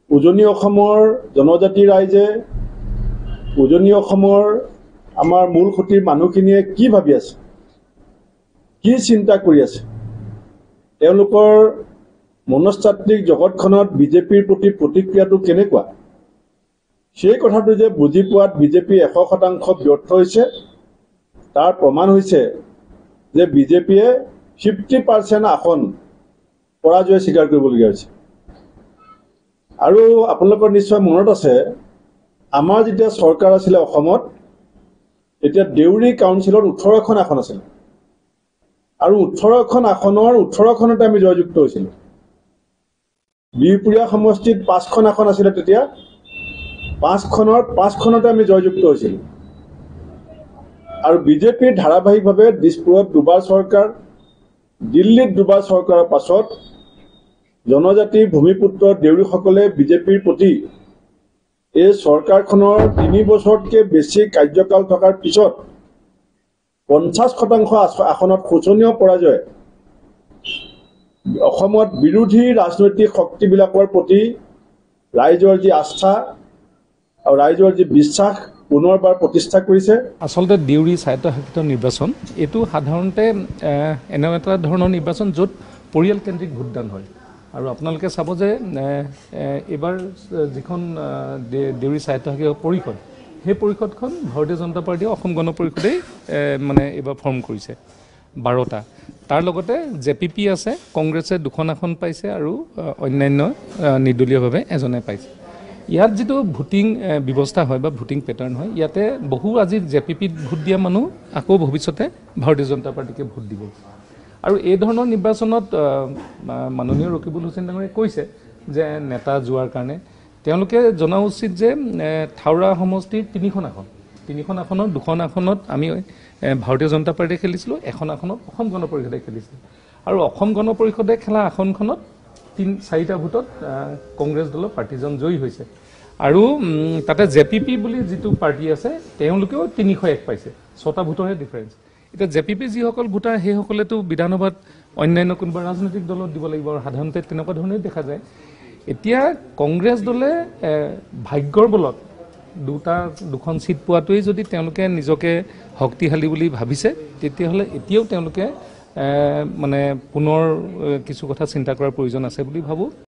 উজনি অসমৰ জনজাতি ৰাইজে উজনি অসমৰ আমাৰ মূল খুঁটিৰ মানুহখিনিয়ে কি ভাবি আছে, কি চিন্তা কৰি আছে, তেওঁলোকৰ মনস্তাত্ত্বিক জগতখনত বিজেপিৰ প্ৰতি প্ৰতিক্ৰিয়াটো কেনেকুৱা, সেই কথাটো যে বুজি পোৱাত বিজেপি 100% ব্যৰ্থ হৈছে। তাৰ প্ৰমাণ হৈছে যে বিজেপিয়ে 50% আসন পৰাজয় স্বীকাৰ কৰিবলগীয়া হৈছে। আৰু আপোনালোকৰ নিশ্চয় মনত আছে, আমাৰ যেতিয়া চৰকাৰ আছিলে অসমত, তেতিয়া দেউৰী কাউন্সিলত 18খন আসন আছিল আৰু 18খন আসনৰ 18খনতে আমি জয়যুক্ত হৈছিলোঁ। বিহপুৰীয়া সমষ্টিত 5খন আসন আছিলে, তেতিয়া 5খনতে আমি জয়যুক্ত হৈছিলোঁ। আৰু বিজেপিৰ ধাৰাবাহিকভাৱে দিছপুৰত দুবাৰ চৰকাৰ, দিল্লীত দুবাৰ চৰকাৰৰ পাছত জনজাতি ভূমিপুত্ৰ দেউৰীসকলে বিজেপিৰ প্ৰতি এই চৰকাৰখনৰ 3 বছৰতকৈ বেছি কাৰ্যকাল থকাৰ পিছত 50% আসনত শোচনীয় পৰাজয় অসমত বিৰোধী ৰাজনৈতিক শক্তিবিলাকৰ প্ৰতি ৰাইজৰ যি আস্থা আৰু ৰাইজৰ যি বিশ্বাস পুনৰবাৰ প্ৰতিষ্ঠা কৰিছে। আচলতে দেউৰী স্বায়ত্তশাসিত নিৰ্বাচন এইটো সাধাৰণতে এনে এটা ধৰণৰ নিৰ্বাচন য'ত পৰিয়ালকেন্দ্ৰিক ভোটদান হয়। আৰু আপোনালোকে চাব যে এইবাৰ যিখন দেউৰী স্বায়ত্তশাসিত পৰিষদ, সেই পৰিষদখন ভাৰতীয় জনতা পাৰ্টীয়ে অসম গণ পৰিষদেই মানে এইবাৰ ফৰ্ম কৰিছে 12টা। তাৰ লগতে JPP আছে, কংগ্ৰেছে 2খন আসন পাইছে আৰু অন্যান্য নিৰ্দলীয়ভাৱে এজনে পাইছে। ইয়াত যিটো ভোটিং ব্যৱস্থা হয় বা ভোটিং পেটাৰ্ণ হয়, ইয়াতে বহু আজি JPPত ভোট দিয়া মানুহ আকৌ ভৱিষ্যতে ভাৰতীয় জনতা পাৰ্টীকে ভোট দিব। আৰু এই ধৰণৰ নিৰ্বাচনত মাননীয় ৰকিবুল হুছেইন ডাঙৰীয়াই কৈছে যে নেতা যোৱাৰ কাৰণে তেওঁলোকে জনা উচিত যে থাওৰা সমষ্টিৰ 3খন আসনত 2খন আসনত আমি ভাৰতীয় জনতা পাৰ্টীয়ে খেলিছিলোঁ, 1খন আসনত অসম গণ পৰিষদে খেলিছিল। আৰু অসম গণ পৰিষদে খেলা আসনখনত 4টা ভোটত কংগ্ৰেছ দলৰ প্ৰাৰ্থীজন জয়ী হৈছে। আৰু তাতে JPP বুলি যিটো পাৰ্টি আছে, তেওঁলোকেও 301 পাইছে, 6টা ভোটৰহে ডিফাৰেঞ্চ। এতিয়া JPP যিসকল ভোটাৰ, সেইসকলেতো বিধানসভাত অন্যান্য কোনোবা ৰাজনৈতিক দলত দিব লাগিব, আৰু সাধাৰণতে তেনেকুৱা ধৰণেই দেখা যায়। এতিয়া কংগ্ৰেছ দলে ভাগ্যৰ বলত 2খন ছিট পোৱাটোৱেই যদি তেওঁলোকে নিজকে শক্তিশালী বুলি ভাবিছে, তেতিয়াহ'লে এতিয়াও তেওঁলোকে মানে পুনৰ কিছু কথা চিন্তা কৰাৰ প্ৰয়োজন আছে বুলি ভাবোঁ।